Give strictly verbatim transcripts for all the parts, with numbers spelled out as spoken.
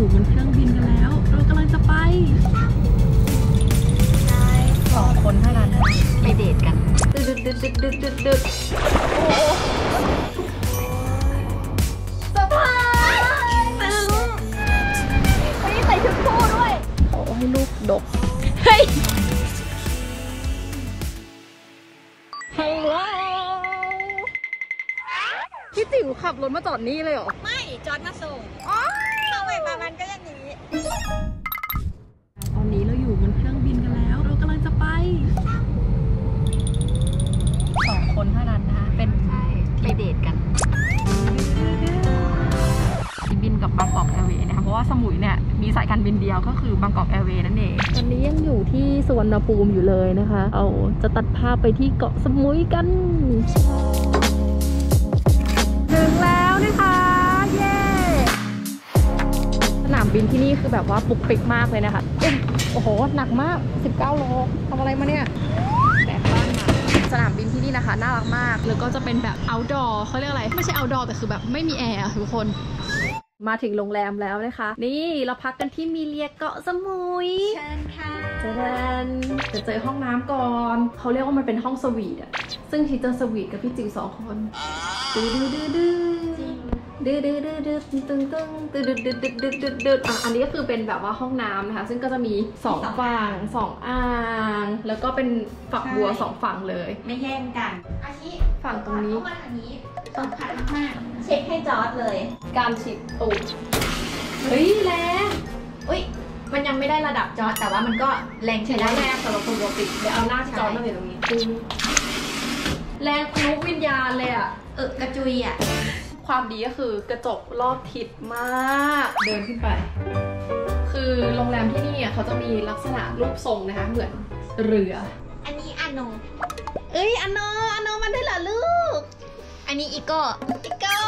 อยู่บนเครื่องบินกันแล้วเรากำลังจะไปสองคนเท่านั้นไปเดทกันดึดดึดดึดดึดดึดดึดโอ้สบายตึงเฮ้ยใส่ชุดคู่ด้วยโอ้ให้ลูกดกเฮ้ยฮัลโหลพี่ติ๋วขับรถมาจอดนี่เลยเหรอไม่จอดมาส่งอ๋อเข้าไปประมาณก็อย่างนี้ตอนนี้เราอยู่บนเครื่องบินกันแล้วเรากำลังจะไปสองคนเท่านั้นนะคะเป็นไปเดทกันบินกับบางกอกแอร์เวย์นะคะเพราะว่าสมุยเนี่ยมีสายการบินเดียวก็คือบางกอกแอร์เวย์นั่นเองตอนนี้ยังอยู่ที่สุวรรณภูมิอยู่เลยนะคะเอาจะตัดภาพไปที่เกาะสมุยกันถึงแล้วนะคะเย้สนามบินที่นี่คือแบบว่าปุกปิกมากเลยนะคะโอ้โหหนักมากสิบเก้าโลทำอะไรมาเนี่ยแบกบ้านมาสนามบินที่นี่นะคะน่ารักมากแล้วก็จะเป็นแบบ outdoor เขาเรียกอะไรไม่ใช่ outdoor แต่คือแบบไม่มีแอร์ทุกคนมาถึงโรงแรมแล้วนะคะนี่เราพักกันที่มีเลียเกาะสมุยเชิญค่ะเจนจะเจอห้องน้ำก่อนเขาเรียกว่ามันเป็นห้องสวีทอะซึ่งชีเจอสวีทกับพี่จิ๋วสองคนดื้อดื้อดื้อดื้อดื้อดื้อดื้อดื้อตึงตึงตึงดื้อดื้อดื้อดื้อดื้อดื้ออ่ะอันนี้ก็คือเป็นแบบว่าห้องน้ำนะคะซึ่งก็จะมีสองฝั่งสองอ่างแล้วก็เป็นฝักบัวสองฝั่งเลยไม่แย่งกันอาชิฝั่งตรงนี้เข้ามาทางนี้สำคัญมากเช็คให้จอร์จเลยการฉีดตูดเฮ้ยแรงอุ้ยมันยังไม่ได้ระดับจอร์จแต่ว่ามันก็แรงใช้ได้แรงสำหรับคนปกติเดี๋ยวเอาหน้าที่จอร์จมาอยู่ตรงนี้แรงทะลุวิญญาณเลยอ่ะเออกระจุยอ่ะความดีก็คือกระจกรอบทิศมากเดินขึ้นไปคือโรงแรมที่นี่เขาจะมีลักษณะรูปทรงนะคะเหมือนเรืออันนี้อโนเอ้ยอโนอโนมันได้เหรอลูกอันนี้อีโก้อีโก้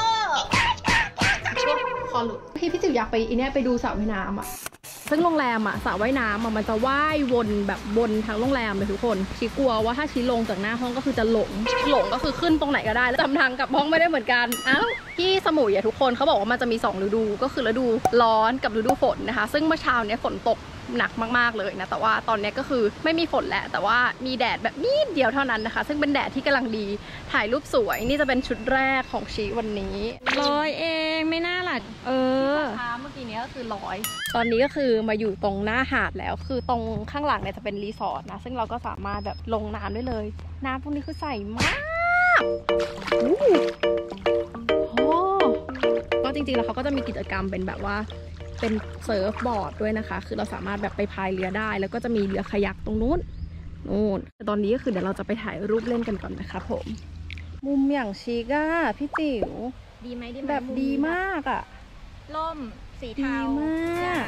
คอหลุดพี่พี่จิ๋วอยากไปอีเนี่ยไปดูสระว่ายน้ำอ่ะซึ่งโรงแรมอ่ะสระว่ายน้ำอ่ะมันจะว่ายวนแบบวนทั้งโรงแรมเลยทุกคนชีกลัวว่าถ้าชีลงจากหน้าห้องก็คือจะหลงหลงก็คือขึ้นตรงไหนก็ได้แล้วจำทางกับห้องไม่ได้เหมือนกันอ้าวที่สมุยอ่ะทุกคนเขาบอกว่ามันจะมีสองฤดูก็คือฤดูร้อนกับฤดูฝนนะคะซึ่งเมื่อเช้าเนี้ยฝนตกหนักมากๆเลยนะแต่ว่าตอนนี้ก็คือไม่มีฝนแล้วแต่ว่ามีแดดแบบนิดเดียวเท่านั้นนะคะซึ่งเป็นแดดที่กำลังดีถ่ายรูปสวยนี่จะเป็นชุดแรกของชีวันนี้ร้อยเองไม่น่าหลัดเออเมื่อกี้นี้ก็คือร้อยตอนนี้ก็คือมาอยู่ตรงหน้าหาดแล้วคือตรงข้างหลังเนี่ยจะเป็นรีสอร์ทนะซึ่งเราก็สามารถแบบลงน้ำได้เลยน้ำพวกนี้คือใสมากโอ้โหก็จริงๆแล้วเขาก็จะมีกิจกรรมเป็นแบบว่าเป็นเซิร์ฟบอร์ดด้วยนะคะคือเราสามารถแบบไปพายเรือได้แล้วก็จะมีเรือคายักตรงนู้นนู่นแต่ตอนนี้ก็คือเดี๋ยวเราจะไปถ่ายรูปเล่นกันก่อนนะคะผมมุมอย่างชิคอะพี่จิ๋วดีไหมดีแบบดีมากอะล่มสีเทาดีมาก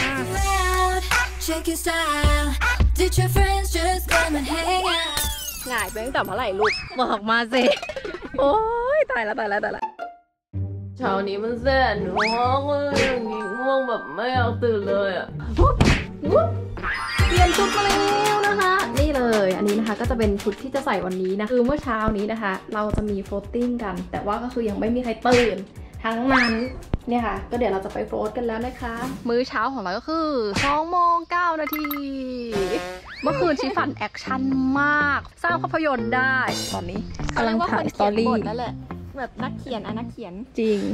หงายไปตั้งแต่เมื่อไหร่ลูกบอกมาสิโอ้ยตายแล้วตายแล้วตายแล้วเช้านี้มันแสนง่วงเลยง่วงแบบไม่อยากตื่นเลยอ่ะเปลี่ยนชุดมาแล้วนะคะนี่เลยอันนี้นะคะก็จะเป็นชุดที่จะใส่วันนี้นะคือเมื่อเช้านี้นะคะเราจะมีโฟลติ้งกันแต่ว่าก็คือยังไม่มีใครตื่นทั้งนั้นเนี่ยค่ะก็เดี๋ยวเราจะไปโฟลตกันแล้วนะคะมื้อเช้าของเราก็คือสองโมงเก้านาทีเมื่อคืนชีฝันแอคชั่นมากสร้างภาพยนตร์ได้ตอนนี้กำลังถ่ายสตอรี่แล้วแหละแบบนักเขียนอะนักเขียนจริง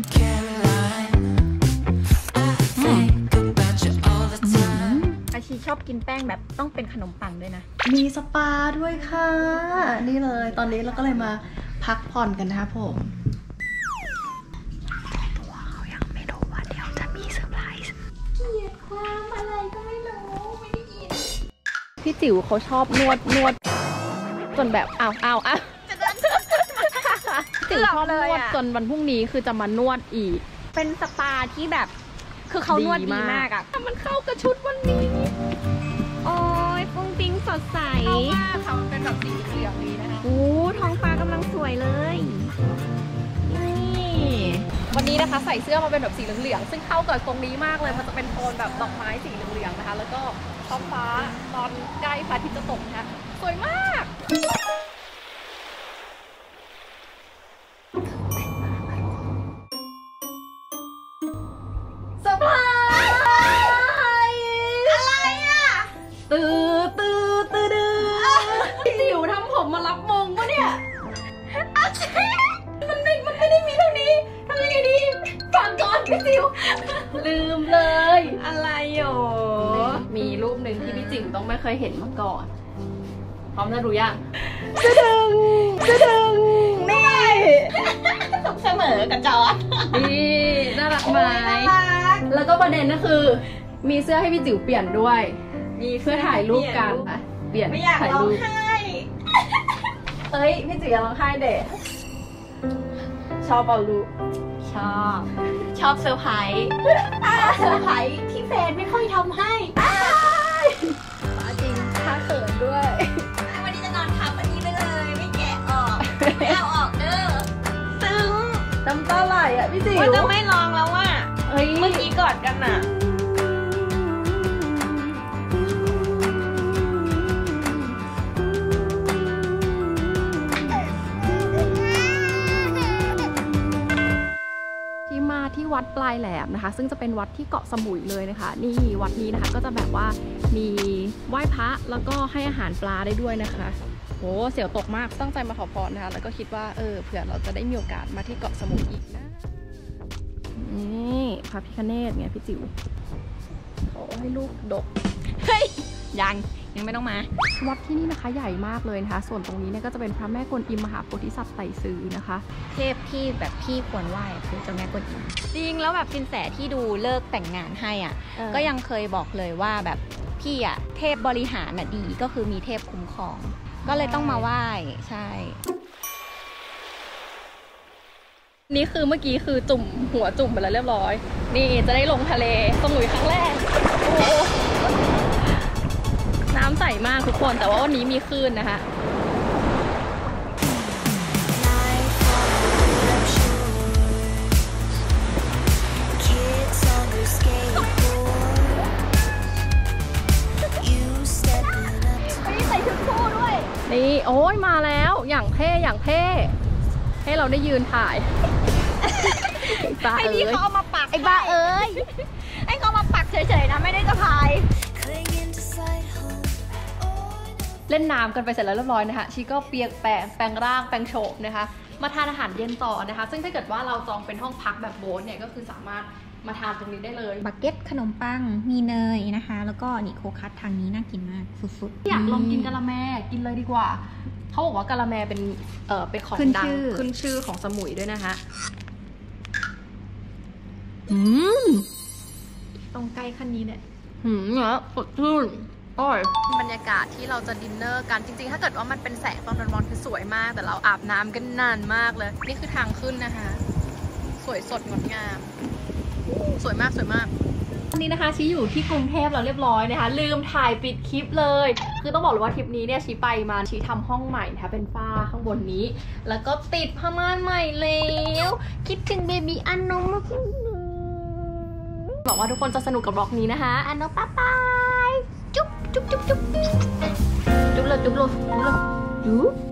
อาชีชอบกินแป้งแบบต้องเป็นขนมปังด้วยนะมีสปาด้วยค่ะนี่เลยตอนนี้เราก็เลยมาพักผ่อนกันนะคะผมเขายังไม่รู้ว่าเดี๋ยวจะมีเซอร์ไพรส์เกลียดความอะไรก็ไม่รู้ไม่ได้ยินพี่จิ๋วเขาชอบนวดนวดจนแบบอ้าวอ้าวอ้าวจิ๋วชอบนวดจนวันพรุ่งนี้คือจะมานวดอีกเป็นสปาที่แบบคือเขานวดดีมากอ่ะมันเข้ากับชุดวันนี้โอ้ยฟุ้งฟิ้งสดใสเข้ามากค่ะมันเป็นแบบสีเหลืองนี้นะคะโอ้ท้องฟ้ากำลังสวยเลยนี่วันนี้นะคะใส่เสื้อมาเป็นแบบสีเหลืองๆซึ่งเข้ากับตรงนี้มากเลยมันจะเป็นโทนแบบดอกไม้สีเหลืองๆนะคะแล้วก็ท้องฟ้าตอนใกล้พระอาทิตย์จะตกนะคะสวยมากเซอร์ไพรส์วลืมเลยอะไรโหมีรูปหนึ่งที่พี่จิ๋วต้องไม่เคยเห็นมาก่อนพร้อมจะรู้ยังจะดึงจะดึงนี่สุขเสมอกับจอร์จนี่น่ารักไหมน่ารักแล้วก็ประเด็นก็คือ มีเสื้อให้พี่จิ๋วเปลี่ยนด้วยมีเพื่เพื่ออถ่าถ่าย ยรูรูปปกักัน นอะเปลี่ยนไม่อยากถ่ายร้องรูปไห้เอ้ยพี่จิ๋วอย่าร้องไห้เด็กชอบเปล่าลูกชอบชอบเซอร์ไพรส์เซอร์ไพรส์ที่แฟนไม่ค่อยทำให้จริงถ้าเขินด้วยวันนี้จะนอนทับอันนี้ไปเลยไม่แกะออกไม่เอาออกเด้อซึ้งน้ำตาไหลอ่ะพี่จิ๋วว่าจะไม่ลองแล้วว่ะเฮ้ยเมื่อกี้กอดกันน่ะที่มาที่วัดปลายแหลมนะคะ ซึ่งจะเป็นวัดที่เกาะสมุยเลยนะคะ นี่วัดนี้นะคะก็จะแบบว่ามีไหว้พระแล้วก็ให้อาหารปลาได้ด้วยนะคะโหเสียวตกมากตั้งใจมาขอพรนะคะแล้วก็คิดว่าเออเผื่อเราจะได้มีโอกาสมาที่เกาะสมุยอีกนะนี่พระพิฆเนศเนี่ยพี่จิ๋วขอให้ลูกดกเฮ้ยยังยังไม่ต้องมาวัดที่นี่นะคะใหญ่มากเลยนะคะส่วนตรงนี้เนี่ยก็จะเป็นพระแม่กวนอิมมหาโพธิสัตว์ไต่ซื้อนะคะเทพที่แบบพี่ควรไหว้คือเจ้าแม่กวนอิมจริงแล้วแบบสินแสที่ดูเลิกแต่งงานให้อ่ะเออก็ยังเคยบอกเลยว่าแบบพี่อ่ะเทพบริหารน่ะดีก็คือมีเทพคุ้มครอง ก็เลยต้องมาไหว้ใช่นี่คือเมื่อกี้คือจุ่มหัวจุ่มไปแล้วเรียบร้อย นี่จะได้ลงทะเลสมุยครั้งแรกโอ้โหน้ำใสมากทุกคนแต่ว่าวันนี้มีคลื่นนะคะ นี่โอ้ยมาแล้วอย่างเท่อย่างเท่ให้เราได้ยืนถ่าย บ้าไอ้เอ้นี่ยเขาเอามาปักไอ้บ้าเอ้ยไอ้เขามาปักเฉยๆนะไม่ได้จะพายเล่นน้ำกันไปเสร็จแล้วเรียบร้อยนะคะชีก็เปียกแปลงแปลงร่างแปลงโฉมนะคะมาทานอาหารเย็นต่อนะคะซึ่งถ้าเกิดว่าเราจองเป็นห้องพักแบบโบ๊ทเนี่ยก็คือสามารถมาทานตรงนี้ได้เลยบักเก็ตขนมปังมีเนยนะคะ แล้วก็นี่โคคัสทางนี้น่ากินมากสุดๆอยากลองกินกะละแมกินเลยดีกว่าเขาบอกว่ากะละแมเป็นเออเป็นของขึ้นดังชื่อขึ้นชื่อของสมุยด้วยนะคะอืมตรงใกล้ขั้นนี้เนี่ยหืมเนาะสดชื่นอร่อยบรรยากาศที่เราจะดินเนอร์กันจริงๆถ้าเกิดว่ามันเป็นแสงตอนร้อนๆคือสวยมากแต่เราอาบน้ำกันนานมากเลยนี่คือทางขึ้นนะคะสวยสดงดงามสวยมากสวยมากวันนี้นะคะชีอยู่ที่กรุงเทพแล้วเรียบร้อยนะคะลืมถ่ายปิดคลิปเลยคือต้องบอกเลยว่าทริปนี้เนี่ยชีไปมาชีทำห้องใหม่นะคะเป็นฝ้าข้างบนนี้แล้วก็ติดผ้าม่านใหม่แล้วคิดถึงเบบี้อันนมมากหวังว่าทุกคนจะสนุกกับบล็อกนี้นะคะอันนมป๊าป๊ายจุ๊บจุ๊บจุ๊บจุ๊บจุ๊บเลยจุ๊บเลยจุ๊บเลยจุ๊บ